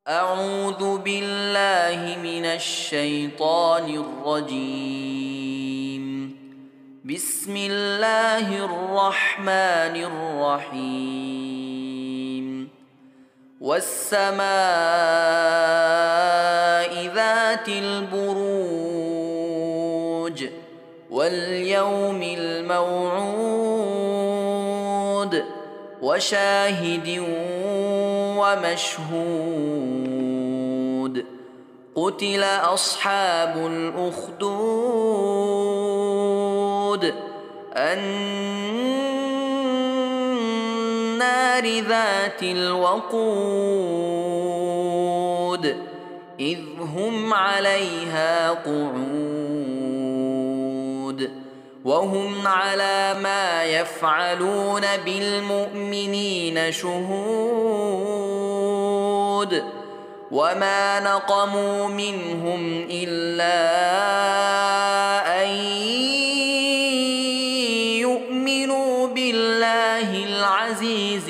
أعوذ بالله من الشيطان الرجيم. بسم الله الرحمن الرحيم. والسماء ذات البروج واليوم الموعود وشاهد ومشهود. قتل أصحاب الأخدود النار ذات الوقود إذ هم عليها قعود وهم على ما يفعلون بالمؤمنين شهود. وما نقموا منهم إلا أن يؤمنوا بالله العزيز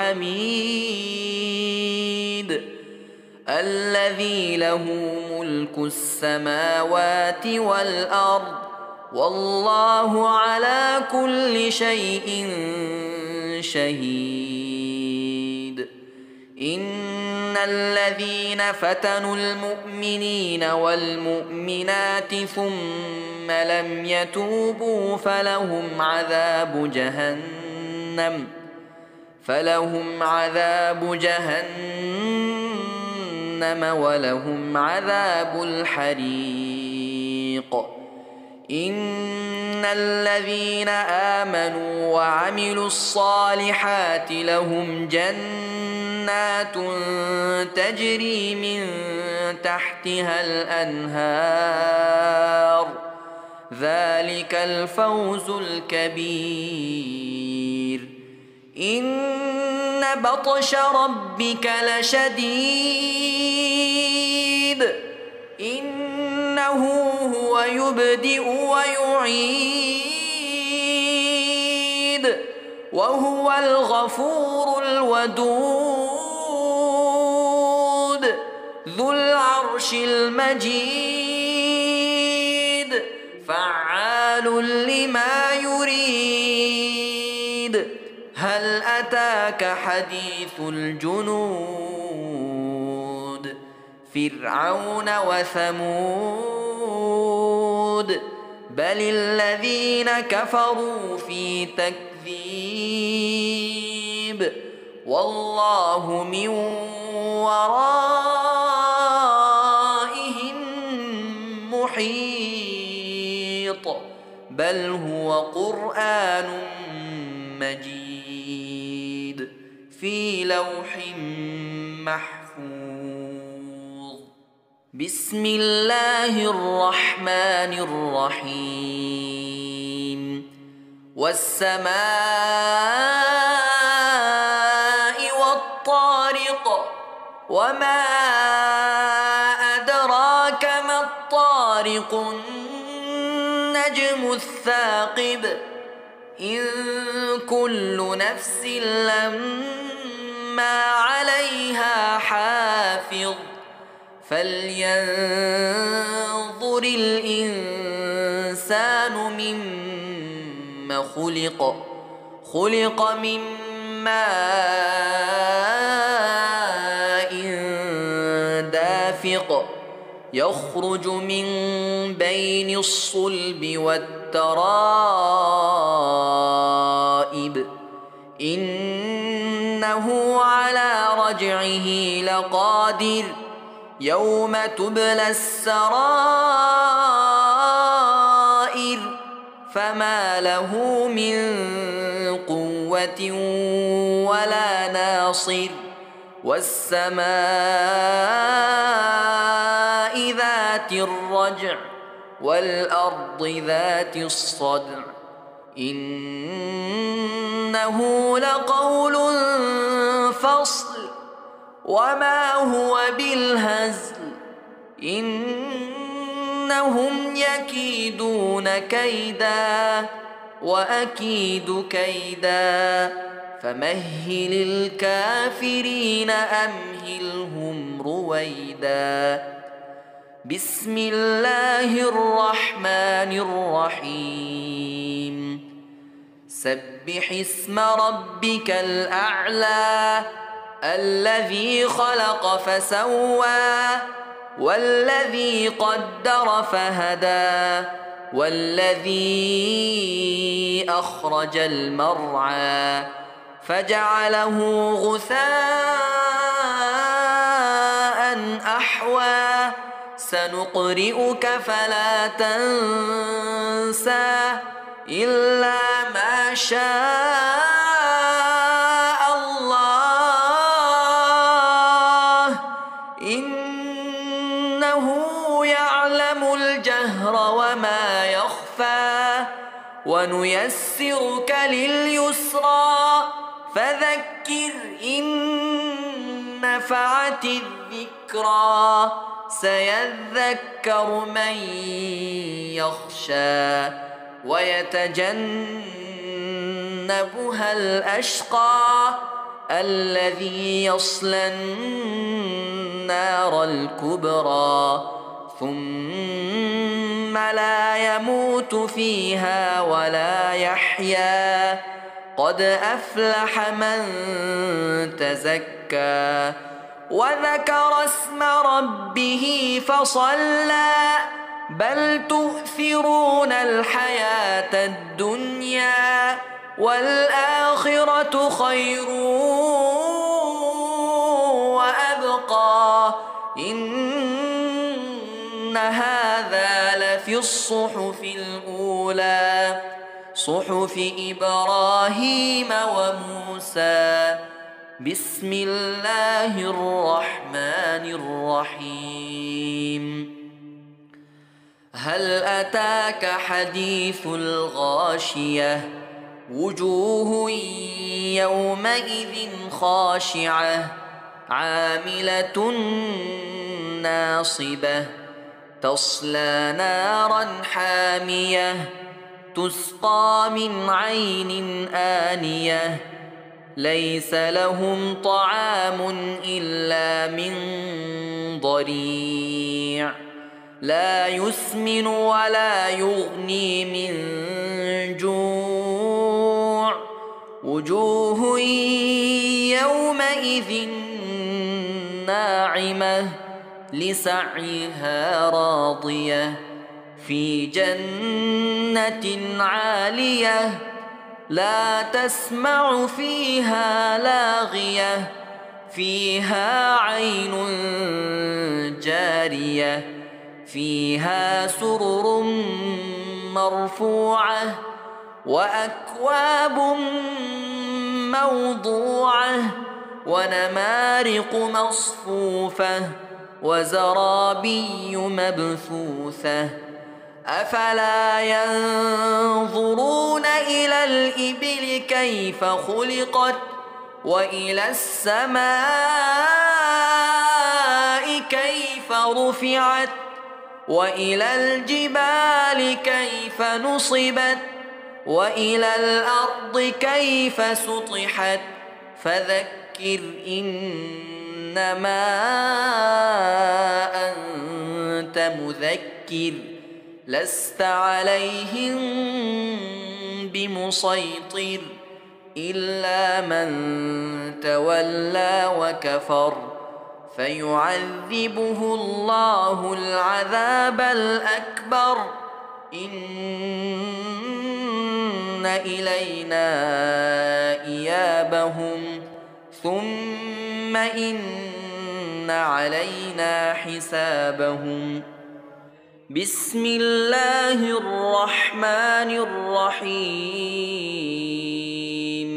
الحميد الذي له ملك السماوات والأرض والله على كل شيء شهيد. إن الذين فتنوا المؤمنين والمؤمنات ثم لم يتوبوا فلهم عذاب جهنم ولهم عذاب الحريق. إن الذين آمنوا وعملوا الصالحات لهم جنات تجري من تحتها الأنهار ذلك الفوز الكبير. إن بطش ربك لشديد إنه هو يبدئ ويعيد وهو الغفور الودود ذو العرش المجيد فعال لما يريد. هل أتاك حديث الجنود فرعون وثمود بل الذين كفروا في تكذيب والله من ورائهم محيط بل هو قرآن مجيد في لوح محفوظ. بسم الله الرحمن الرحيم. والسماء والطارق وما أدراك ما الطارق النجم الثاقب إن كل نفس لما عليها حافظ فلينظر الإنسان مما خلق من ماء دافق يخرج من بين الصلب والترائب إنه على رجعه لقادر يوم تبلى السرائر فما له من قوة ولا ناصر. والسماء ذات الرجع والأرض ذات الصدع إنه لقول فصل وما هو بالهزل إنهم يكيدون كيدا وأكيد كيدا فمهل الكافرين أمهلهم رويدا. رويدا بسم الله الرحمن الرحيم سبح اسم ربك الأعلى الذي خلق فسوى والذي قدر فهدى والذي أخرج المرعى فجعله غثاء أحوى سنقرئك فلا تنسى إلا ما شاء الله إنه يعلم الجهر وما يخفى ونيسرك لليسرى فذكر إن نفعت الذكرى سيذكر من يخشى ويتجنبها الأشقى الذي يصلى النار الكبرى ثم لا يموت فيها ولا يحيا قد أفلح من تزكى وذكر اسم ربه فصلى بل تؤثرون الحياة الدنيا والآخرة خير وأبقى إن هذا لفي الصحف الأولى صحف إبراهيم وموسى بسم الله الرحمن الرحيم هل أتاك حديث الغاشية وجوه يومئذ خاشعة عاملة ناصبة تصلى نارا حامية تسقى من عين آنية ليس لهم طعام إلا من ضريع لا يسمن ولا يغني من جوع وجوه يومئذ ناعمة لسعيها راضية في جنة عالية لا تسمع فيها لاغية فيها عين جارية فيها سرر مرفوعة وأكواب موضوعة ونمارق مصفوفة وزرابي مبثوثة أفلا ينظرون إلى الإبل كيف خلقت وإلى السماء كيف رفعت وإلى الجبال كيف نصبت وإلى الأرض كيف سطحت فذكر إنما أنت مذكر لست عليهم بمسيطر إلا من تولى وكفر فيعذبه الله العذاب الأكبر إن إلينا إيابهم ثم إن علينا حسابهم بسم الله الرحمن الرحيم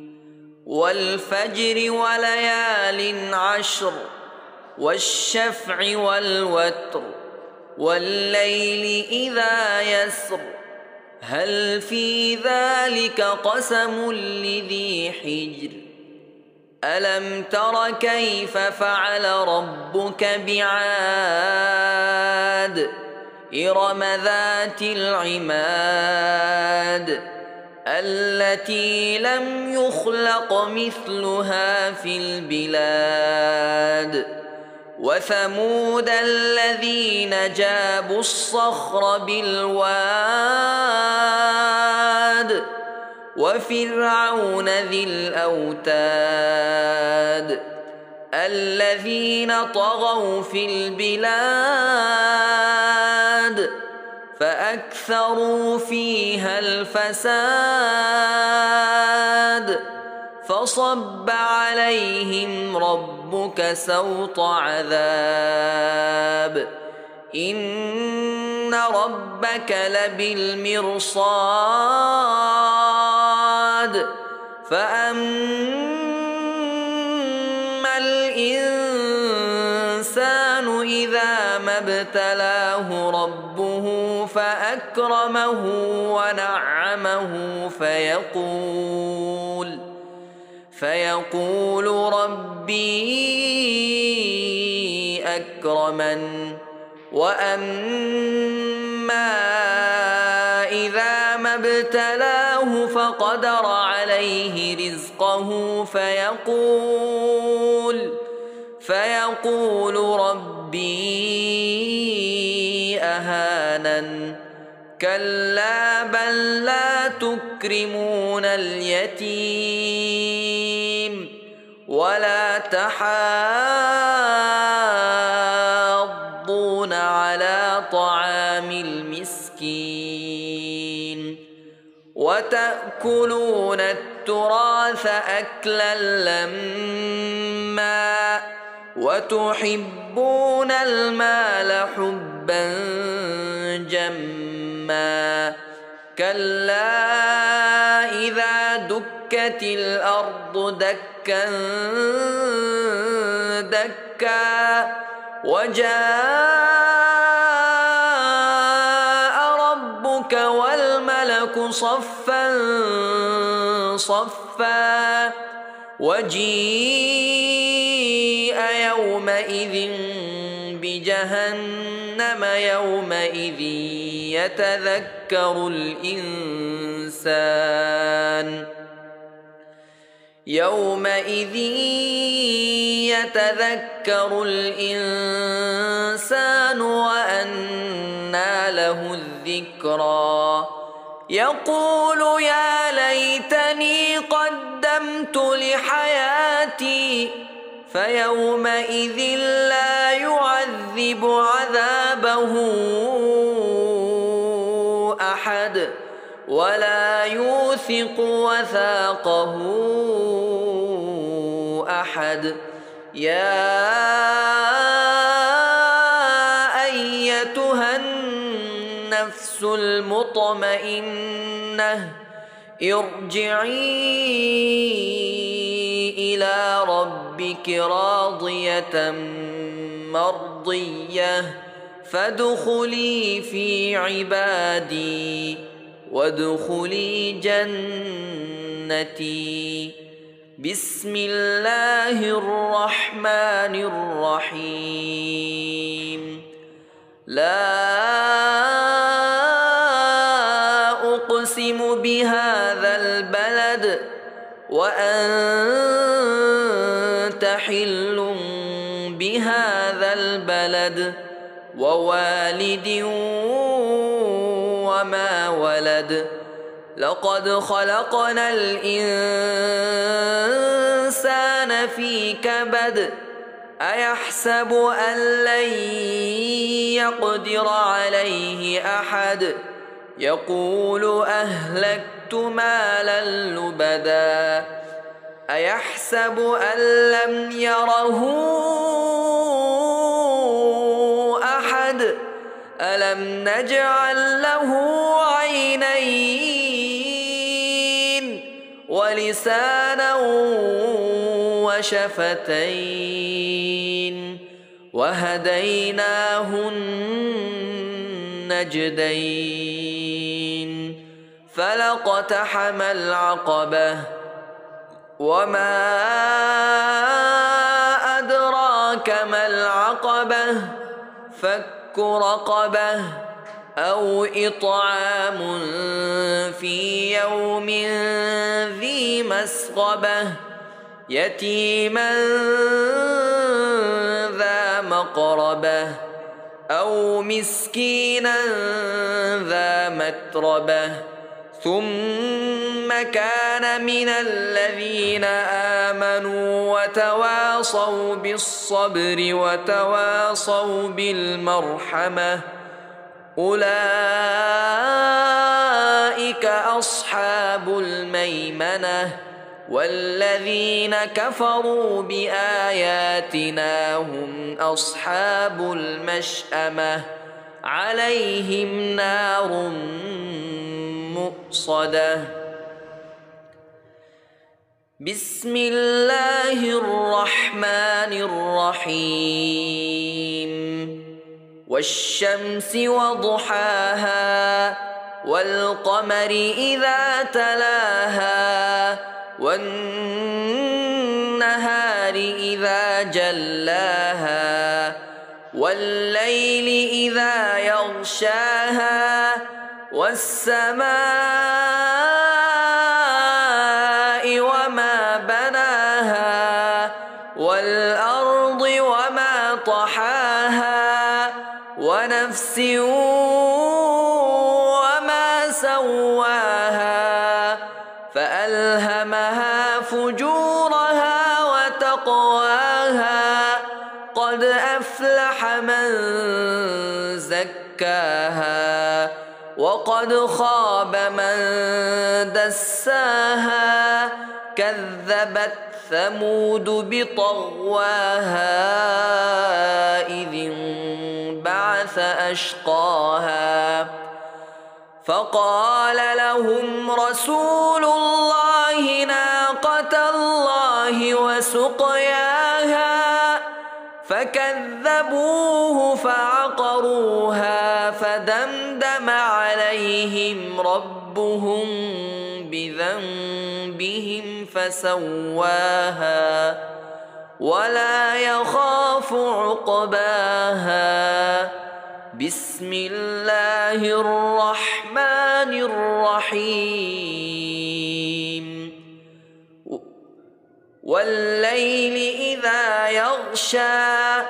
والفجر وليال عشر والشفع والوتر والليل إذا يسر هل في ذلك قسم لذي حجر ألم تر كيف فعل ربك بعاد إرم ذات العماد التي لم يخلق مثلها في البلاد وثمود الذين جابوا الصخر بالواد وفرعون ذي الأوتاد الذين طغوا في البلاد فأكثروا فيها الفساد فصب عليهم ربك سوط عذاب إن ربك لبالمرصاد فأما الإنسان إذا ما ابتلاه ربه فأكرمه ونعمه فيقول ربي أكرمن وأما إذا ما ابتلاه فقدر عليه رزقه فيقول ربي أهانن كلا بل لا تكرمون اليتيم ولا تحاضون على طعام المسكين وتأكلون التراث أكلا لما وتحبون المال حبا جما كلا إذا دكت الأرض دكا دكا وجاء ربك والملك صفا صفا وجيء يومئذ بجهنم يومئذ يتذكر الإنسان وأنى له الذكرى يقول يا ليتني قدمت لحياتي فيومئذ لا يعذب عذابه أحد ولا يوثق وثاقه أحد يا أيتها النفس المطمئنة ارجعي إلى ربك راضية مرضية فادخلي في عبادي وادخلي جنتي بسم الله الرحمن الرحيم لا أقسم بهذا البلد وأنت حل بهذا البلد ووالد وما ولد لقد خلقنا الإنسان في كبد أيحسب أن لن يقدر عليه أحد يقول أهلكت مالا لبدا أيحسب أن لم يره أحد ألم نجعل له عينين ولسانا وشفتين وهديناه النجدين فلاقتحم العقبة وما أدراك ما العقبة فك رقبة أو إطعام في يوم ذي مسغبة يتيما ذا مقربة أو مسكينا ذا متربة ثم كان من الذين آمنوا وتواصوا بالصبر وتواصوا بالمرحمة أولئك أصحاب الميمنة والذين كفروا بآياتنا هم أصحاب المشأمة عليهم نار مؤصدة. بسم الله الرحمن الرحيم والشمس وضحاها والقمر إذا تلاها والنهار إذا جلاها والليل إذا يغشاها والسماء وما بناها والأرض وما طحاها ونفس وما سواها فألهمها فجورها وتقواها قد أفلح من زكاها وقد خاب من دساها كذبت ثمود بطغواها إذ انبعث أشقاها فقال لهم رسول الله ناقة الله وسقياها فكذبوه فعقروها فدمدم عليهم ربهم بذنبهم فسواها ولا يخاف عقباها. بسم الله الرحمن الرحيم والليل إذا يغشى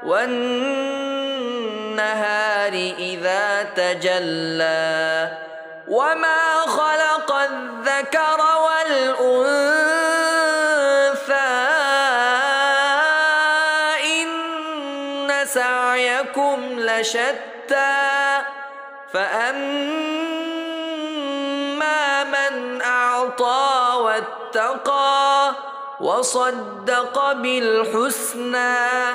والنهار إذا تجلى وما خلق الذكر والأنثى إن سعيكم لشتى فأما من أعطى واتقى وصدق بالحسنى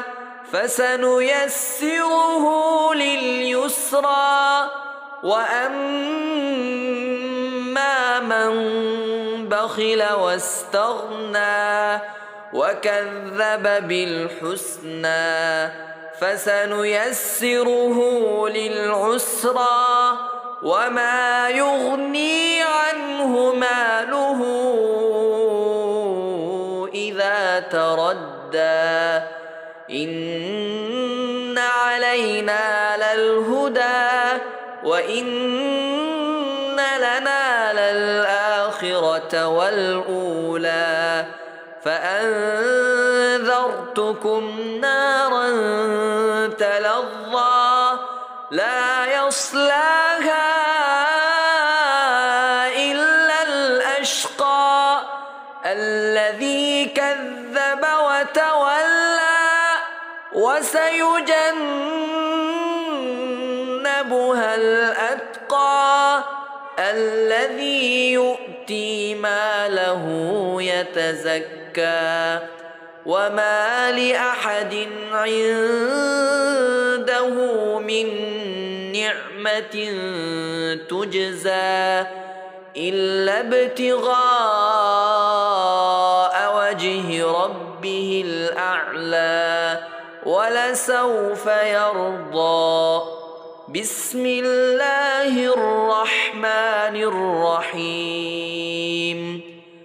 فسنيسره لليسرى وأما من بخل واستغنى وكذب بالحسنى فسنيسره للعسرى وما يغني عنه ماله إذا تردى إن علينا للهدى وإن لنا للآخرة والأولى فأنذرتكم نارا تلظى لا يصلاها إلا الأشقى الذي كذب وتولى وسيجنبها الأتقى الذي يؤتي ماله يتزكى وما لأحد عنده من نعمة تجزى إلا ابتغاء وجه ربه الأعلى ولسوف يرضى. بسم الله الرحمن الرحيم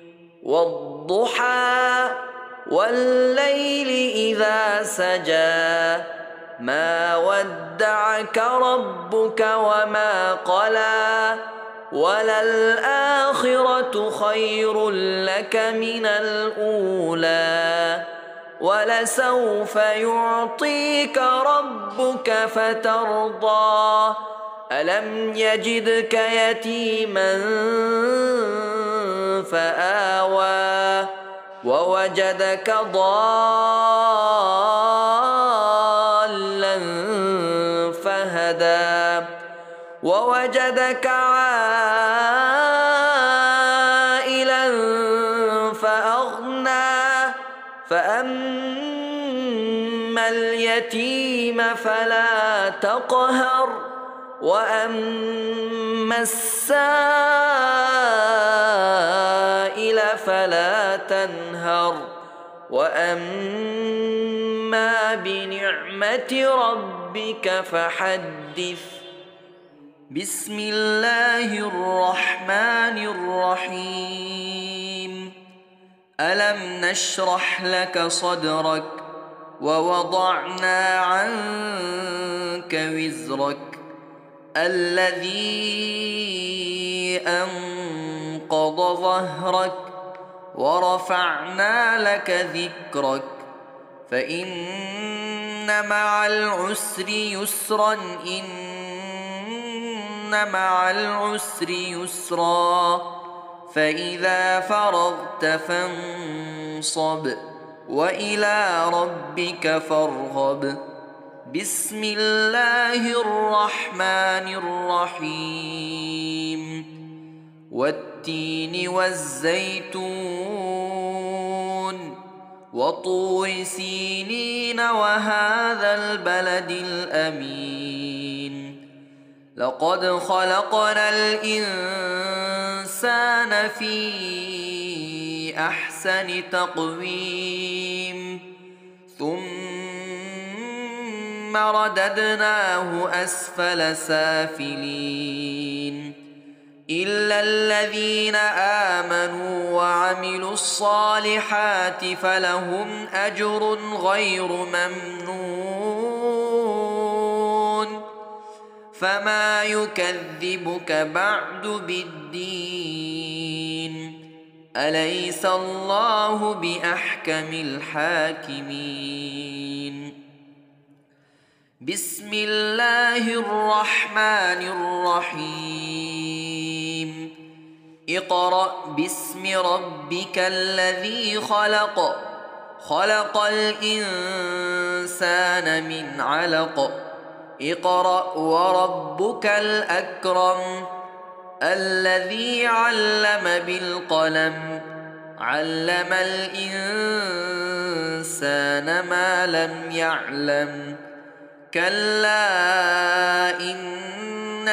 والضحى والليل إذا سجى ما ودعك ربك وما قلى وللآخرة خير لك من الأولى ولسوف يعطيك ربك فترضى ألم يجدك يتيما فآوى ووجدك ضالا فهدى ووجدك عائلا فأغنى فأما اليتيم فلا تقهر وأما السائل فلا تنهر وأما بنعمة ربك فحدث بسم الله الرحمن الرحيم ألم نشرح لك صدرك ووضعنا عنك وزرك الذي أنقض ظهرك ورفعنا لك ذكرك فإن مع العسر يسرا إن مع العسر يسرا فإذا فرغت فانصب وإلى ربك فارغب بسم الله الرحمن الرحيم والتين والزيتون وطور سينين وهذا البلد الأمين لقد خلقنا الإنسان في أحسن تقويم ثم رددناه أسفل سافلين إلا الذين آمنوا وعملوا الصالحات فلهم أجر غير ممنون فما يكذبك بعد بالدين أليس الله بأحكم الحاكمين بسم الله الرحمن الرحيم اقرأ باسم ربك الذي خلق خلق الإنسان من علق اقرأ وربك الأكرم الذي علم بالقلم علم الإنسان ما لم يعلم كلا إن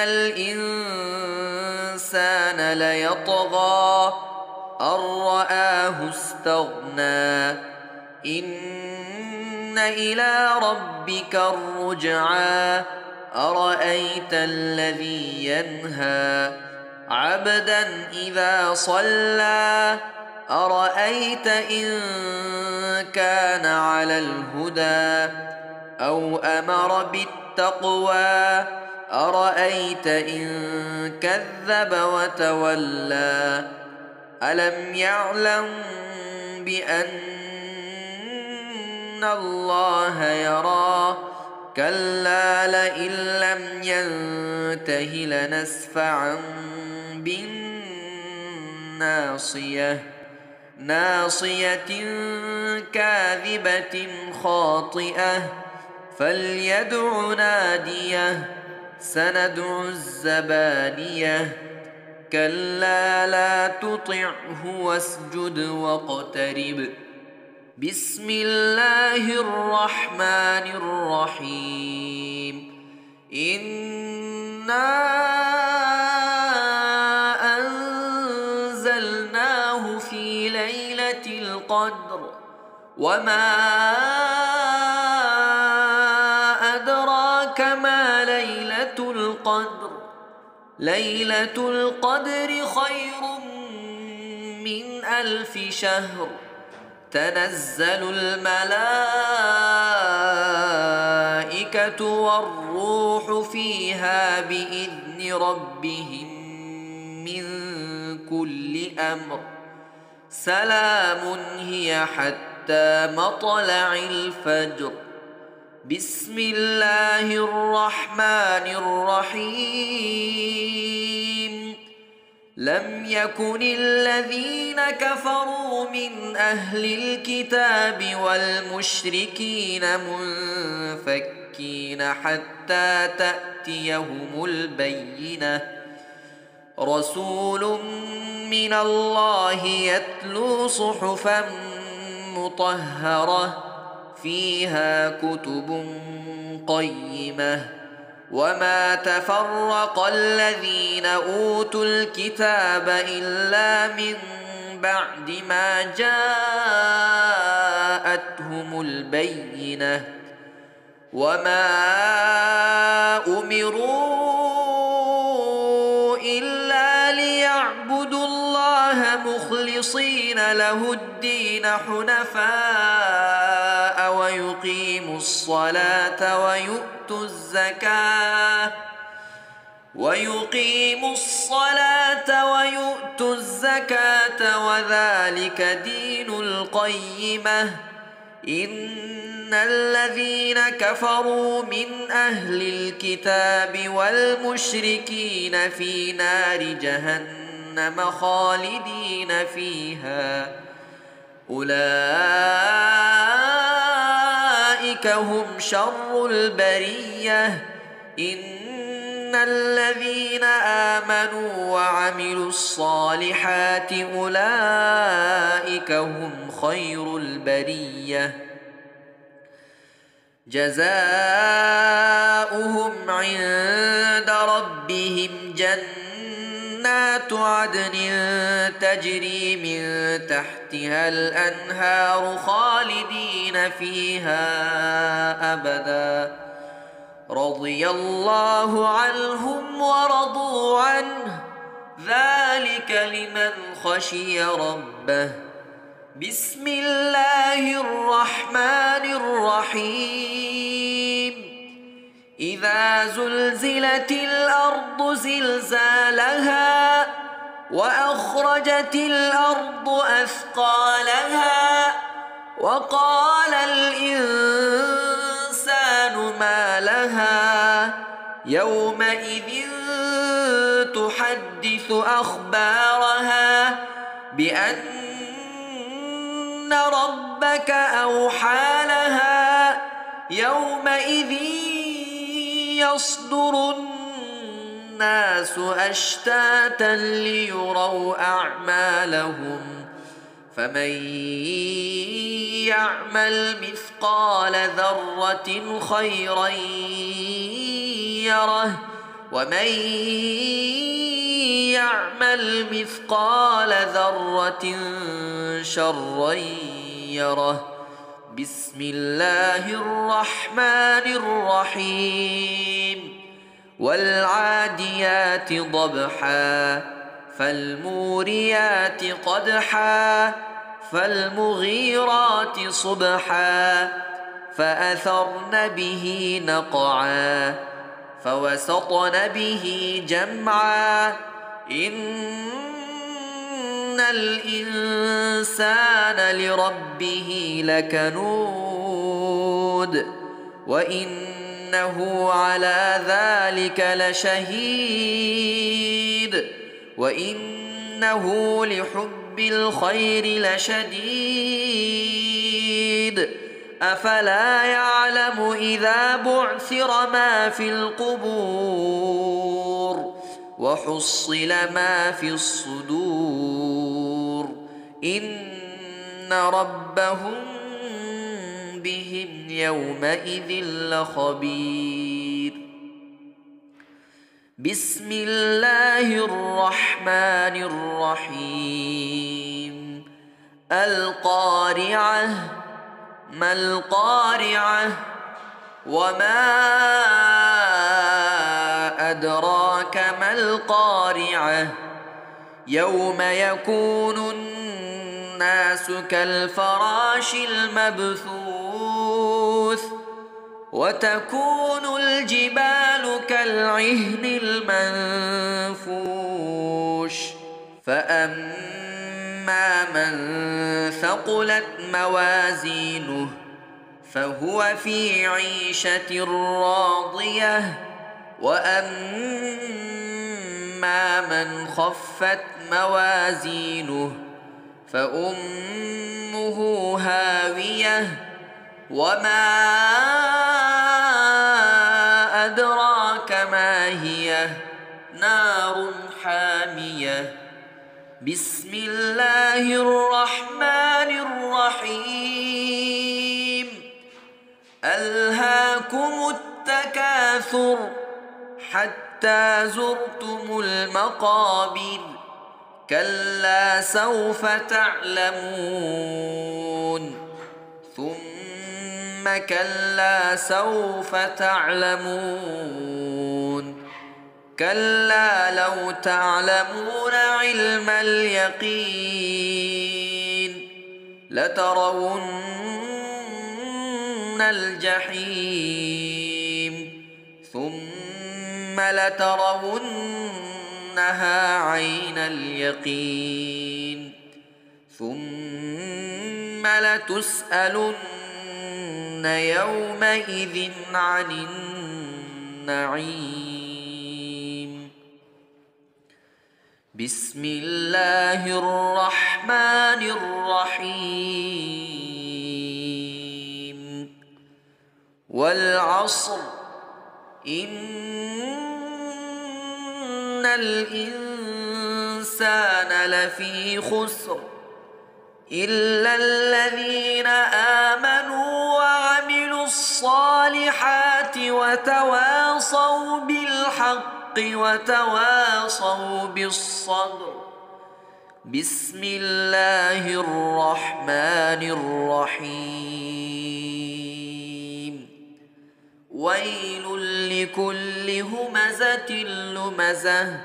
الإنسان ليطغى أن رآه استغنى إن إلى ربك الرجعى أرأيت الذي ينهى عبدا إذا صلى أرأيت إن كان على الهدى أو أمر بالتقوى أرأيت إن كذب وتولى ألم يعلم بأن الله يرى كلا لئن لم ينته لنسفعا بالناصية ناصية كاذبة خاطئة فليدع ناديه سندع الزبانية كلا لا تطعه واسجد واقترب بسم الله الرحمن الرحيم إنا أنزلناه في ليلة القدر وما أدراك ما ليلة القدر ليلة القدر خير من 1000 شهر تنزل الملائكة والروح فيها بإذن ربهم من كل أمر سلام هي حتى حتى مطلع الفجر. بسم الله الرحمن الرحيم. لم يكن الذين كفروا من أهل الكتاب والمشركين منفكين حتى تأتيهم البينة. رسول من الله يتلو صحفا مطهرة فيها كتب قيمة. وما تفرق الذين أوتوا الكتاب إلا من بعد ما جاءتهم البينة. وما أمروا إلا ليعبدوا الله مخلصين له الدين حنفاء ويقيموا الصلاة ويؤتوا الزكاة وذلك دين القيمة. إن الذين كفروا من أهل الكتاب والمشركين في نار جهنم خالدين فيها أولئك هم شر البرية. إن الذين آمنوا وعملوا الصالحات أولئك هم خير البرية. جزاؤهم عند ربهم جنات عدن تجري من تحتها الأنهار خالدين فيها أبدا. رضي الله عنهم ورضوا عنه ذلك لمن خشي ربه. بسم الله الرحمن الرحيم. إذا زلزلت الأرض زلزالها وأخرجت الأرض أثقالها وقال الإنسان ما لها يومئذ تحدث أخبارها بأن ربك أوحى لها يومئذ يصدر الناس أشتاتا ليروا أعمالهم. فمن يعمل مثقال ذرة خيرا يره ومن يعمل مثقال ذرة شرا يره. بسم الله الرحمن الرحيم. والعاديات ضبحا فالموريات قدحا فالمغيرات صبحا فأثرن به نقعا فوسطن به جمعا. إن الإنسان لربه لكنود وإنه على ذلك لشهيد وإنه لحب الخير لشديد. أفلا يعلم إذا بعثر ما في القبور وحصل ما في الصدور إن ربهم بهم يومئذ لخبير. بسم الله الرحمن الرحيم. القارعة ما القارعة وما أدراك ما القارعة. يوم يكون الناس كالفراش المبثوث وتكون الجبال كالعهن المنفوش. فأما من ثقلت موازينه فهو في عيشة راضية وأما من خفت موازينه فأمه هاوية وما أدراك ما هي نار حامية بسم الله الرحمن الرحيم ألهاكم التكاثر حتى زرتم المقابر كلا سوف تعلمون ثم كلا سوف تعلمون كلا لو تعلمون علم اليقين لترون الجحيم ثم لترونها عين اليقين ثم لتسألن يومئذ عن النعيم بسم الله الرحمن الرحيم والعصر إن الإنسان لفي خسر إلا الذين آمنوا وعملوا الصالحات وتواصوا بالحق وتواصوا بالصبر بسم الله الرحمن الرحيم ويل لكل همزة لمزة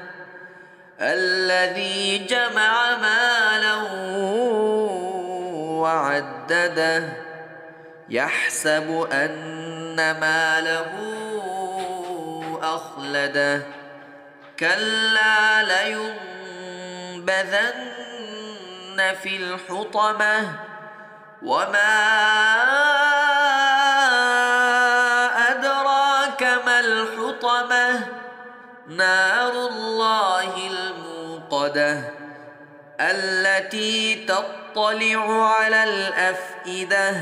الذي جمع مالا وعدده يحسب أن ماله أخلده كلا لينبذن في الحطمة وما أدراك ما الحطمة نار الله الموقدة التي تطلع على الأفئدة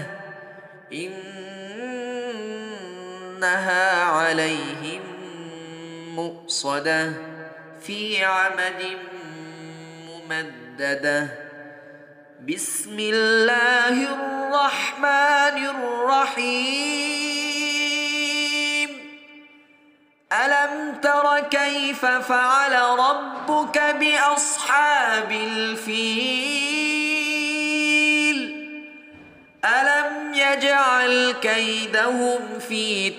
إنها عليهم مؤصدة في عمد ممددة بسم الله الرحمن الرحيم ألم تر كيف فعل ربك بأصحاب الفيل ألم يجعل كيدهم في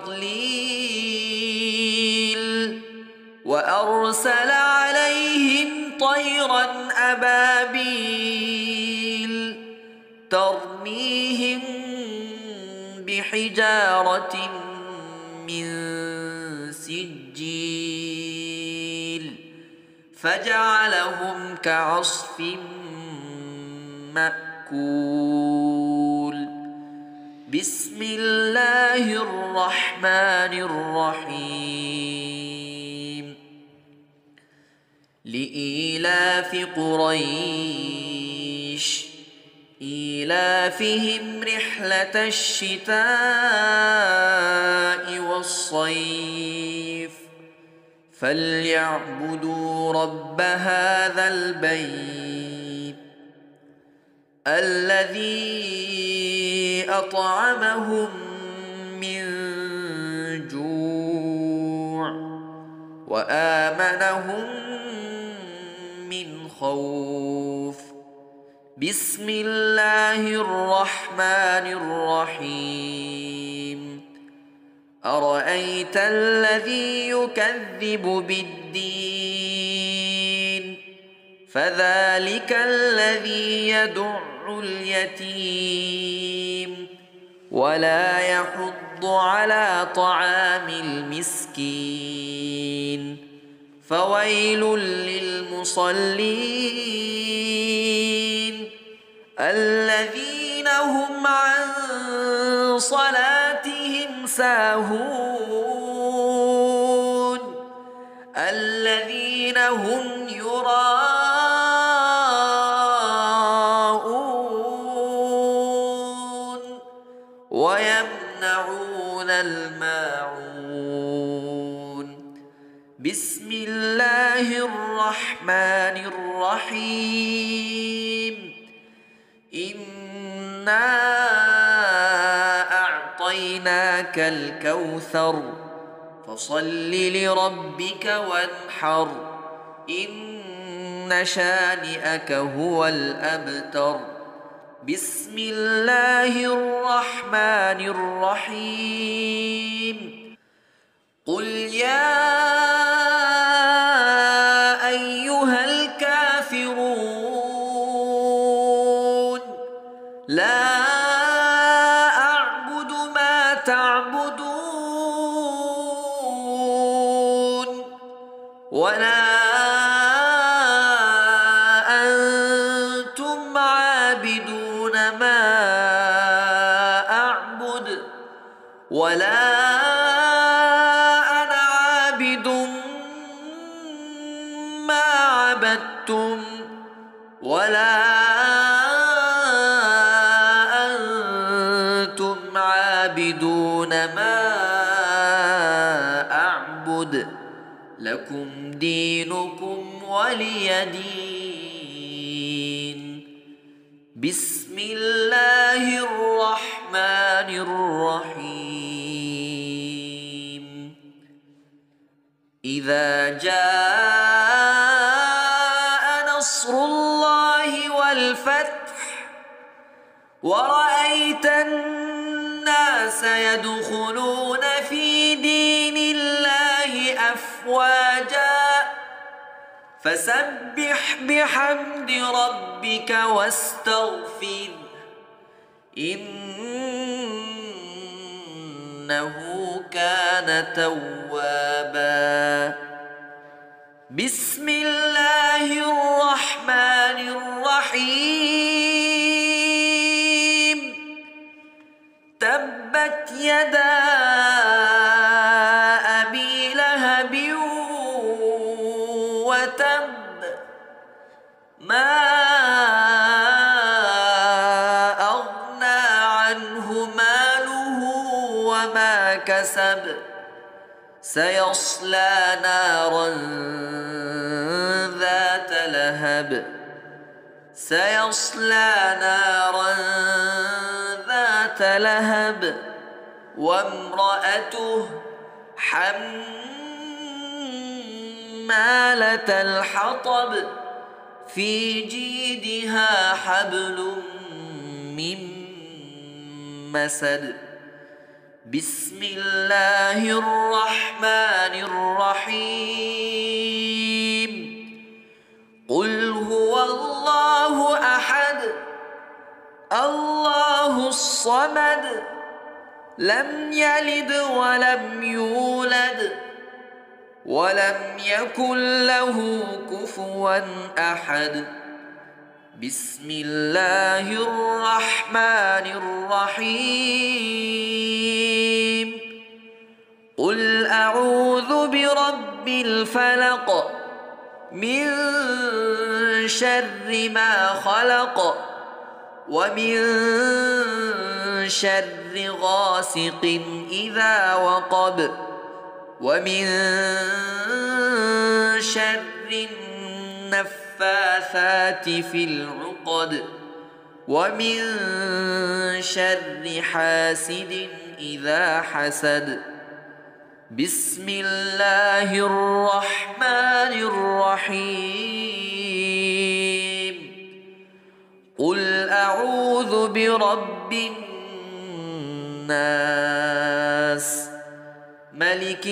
تضليل وأرسل عليهم طيرا أبابيل ترميهم بحجارة من سجيل فجعلهم كعصف مأكول بسم الله الرحمن الرحيم لإيلاف قريش إيلافهم رحلة الشتاء والصيف فليعبدوا رب هذا البيت الذي أطعمهم من جوع وآمنهم من خوف بسم الله الرحمن الرحيم أرأيت الذي يكذب بالدين فذلك الذي يدع اليتيم ولا يحض على طعام المسكين فويل للمصلين الذين هم عن صلاتهم ساهون الذين هم يراءون ويمنعون الماعون بسم الله الرحمن الرحيم إنا أعطيناك الكوثر فصل لربك وانحر إن شانئك هو الأبتر بسم الله الرحمن الرحيم قل يا أيها الكافرون لا أعبد ما تعبدون ولا أنتم عابدون ما أعبد ولا أنا عابد ما عبدتم ولا أنتم عابدون ما أعبد لكم دينكم ولي دين بسم الله الرحمن الرحيم إذا جاء نصر الله والفتح ورأيت الناس يدخلون في دين الله أفواجا فسبح بحمد ربك واستغفره إنه كان توابا بسم الله الرحمن الرحيم تبت يدا أبي لهب وتب ما أغنى عنه ماله وما كسب سيصلى نارا ذات لهب وامرأته حمالة الحطب في جيدها حبل من مسد بسم الله الرحمن الرحيم قل هو الله أحد الله الصمد لم يلد ولم يولد ولم يكن له كفوا أحد بسم الله الرحمن الرحيم قل أعوذ برب الفلق من شر ما خلق ومن شر غاسق إذا وقب ومن شر النفاثات في العقد ومن شر حاسد إذا حسد بسم الله الرحمن الرحيم قل أعوذ برب الناس ملك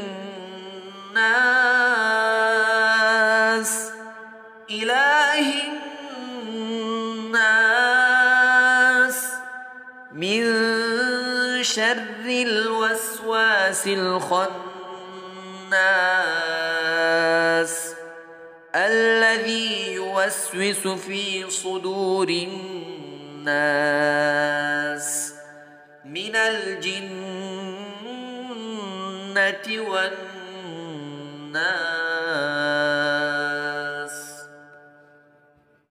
الناس إله الناس من شر الوسواس الخناس الذي يوسوس في صدور الناس من الجنة والناس.